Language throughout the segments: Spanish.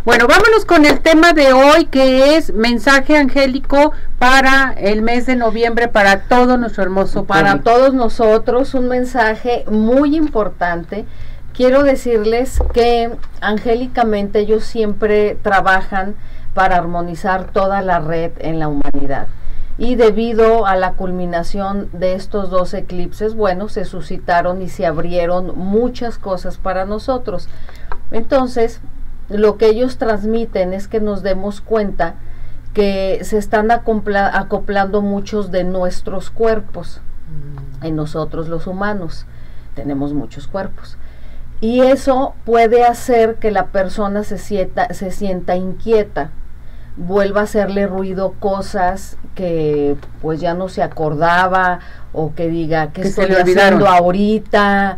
Bueno, vámonos con el tema de hoy, que es mensaje angélico para el mes de noviembre, para todo nuestro hermoso para público. todos nosotros, un mensaje muy importante. Quiero decirles que angélicamente ellos siempre trabajan para armonizar toda la red en la humanidad. Y debido a la culminación de estos 2 eclipses, bueno, se suscitaron y se abrieron muchas cosas para nosotros. Entonces, lo que ellos transmiten es que nos demos cuenta que se están acoplando muchos de nuestros cuerpos. En nosotros los humanos tenemos muchos cuerpos. Y eso puede hacer que la persona se sienta inquieta, vuelva a hacerle ruido cosas que pues ya no se acordaba, o que diga que estoy haciendo ahorita,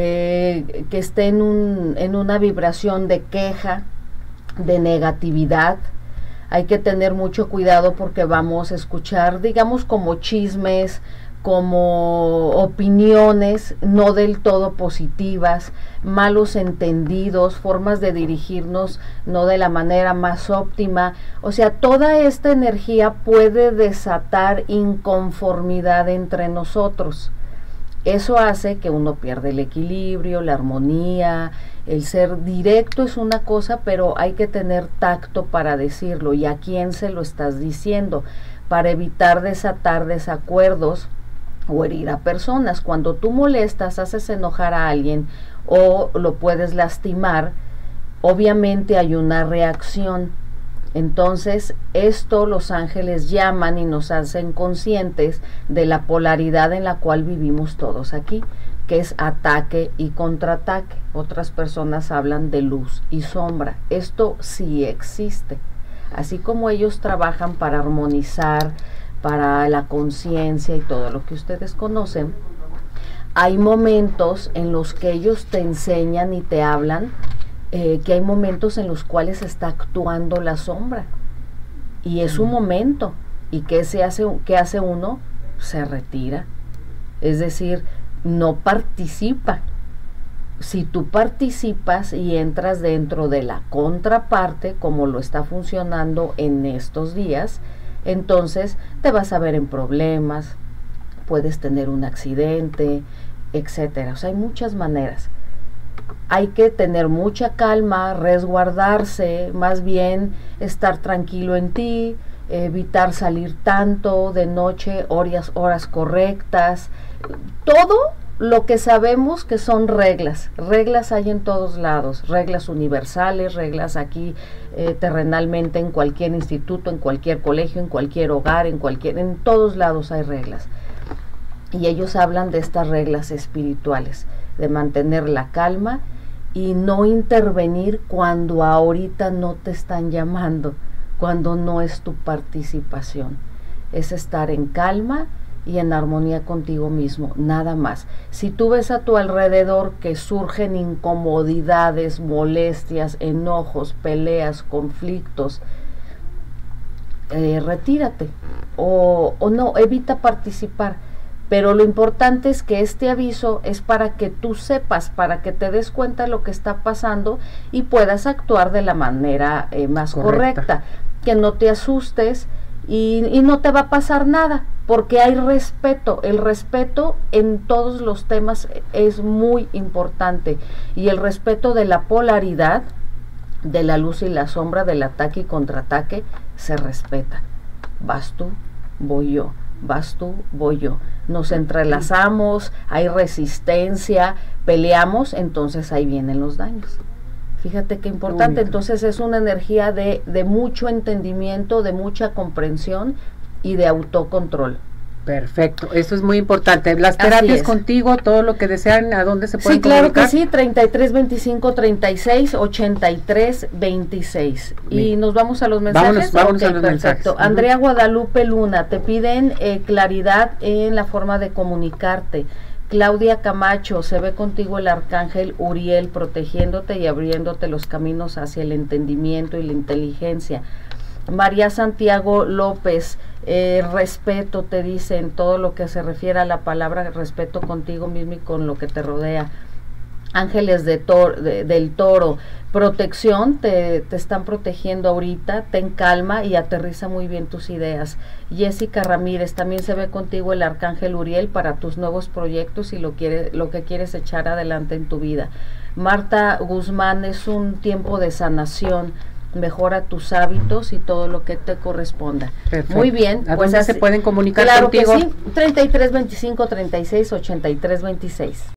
que esté en una vibración de queja, de negatividad. Hay que tener mucho cuidado porque vamos a escuchar, digamos, como chismes, como opiniones no del todo positivas, malos entendidos, formas de dirigirnos no de la manera más óptima. O sea, toda esta energía puede desatar inconformidad entre nosotros. Eso hace que uno pierda el equilibrio, la armonía. El ser directo es una cosa, pero hay que tener tacto para decirlo. ¿Y a quién se lo estás diciendo? Para evitar desatar desacuerdos o herir a personas. Cuando tú molestas, haces enojar a alguien o lo puedes lastimar, obviamente hay una reacción. Entonces, esto los ángeles llaman y nos hacen conscientes de la polaridad en la cual vivimos todos aquí, que es ataque y contraataque. Otras personas hablan de luz y sombra. Esto sí existe. Así como ellos trabajan para armonizar, para la conciencia y todo lo que ustedes conocen, hay momentos en los que ellos te enseñan y te hablan que hay momentos en los cuales está actuando la sombra, y es un momento. ¿Y qué hace uno? Se retira, es decir, no participa. Si tú participas y entras dentro de la contraparte, como lo está funcionando en estos días, entonces te vas a ver en problemas, puedes tener un accidente, etcétera. O sea, hay muchas maneras. Hay que tener mucha calma, resguardarse, más bien estar tranquilo en ti, evitar salir tanto de noche, horas correctas. Todo lo que sabemos que son reglas hay en todos lados, reglas universales, reglas aquí terrenalmente, en cualquier instituto, en cualquier colegio, en cualquier hogar, en todos lados hay reglas. Y ellos hablan de estas reglas espirituales, de mantener la calma y no intervenir cuando ahorita no te están llamando, cuando no es tu participación. Es estar en calma y en armonía contigo mismo, nada más. Si tú ves a tu alrededor que surgen incomodidades, molestias, enojos, peleas, conflictos, retírate o no, evita participar. Pero lo importante es que este aviso es para que tú sepas, para que te des cuenta de lo que está pasando y puedas actuar de la manera más correcta. Que no te asustes y no te va a pasar nada, porque hay respeto. El respeto en todos los temas es muy importante, y el respeto de la polaridad, de la luz y la sombra, del ataque y contraataque, se respeta. Vas tú, voy yo. Vas tú, voy yo. Nos entrelazamos, hay resistencia, peleamos, entonces ahí vienen los daños. Fíjate qué importante. Entonces es una energía de mucho entendimiento, de mucha comprensión y de autocontrol. Perfecto, eso es muy importante. Las terapias contigo, todo lo que desean, ¿a dónde se pueden comunicar? Sí, claro que sí, 33 25 36 83 26. Y nos vamos a los mensajes. Vámonos a los mensajes. Andrea Guadalupe Luna, te piden claridad en la forma de comunicarte. Claudia Camacho, se ve contigo el arcángel Uriel protegiéndote y abriéndote los caminos hacia el entendimiento y la inteligencia. María Santiago López, respeto, te dice, en todo lo que se refiere a la palabra respeto contigo mismo y con lo que te rodea. ángeles del toro, protección, te están protegiendo ahorita, ten calma y aterriza muy bien tus ideas. Jessica Ramírez, también se ve contigo el arcángel Uriel para tus nuevos proyectos y lo que quieres echar adelante en tu vida. Marta Guzmán, es un tiempo de sanación, mejora tus hábitos y todo lo que te corresponda. Perfecto. Muy bien, pues se pueden comunicar claro contigo. Que sí, 33 25 36 83 26.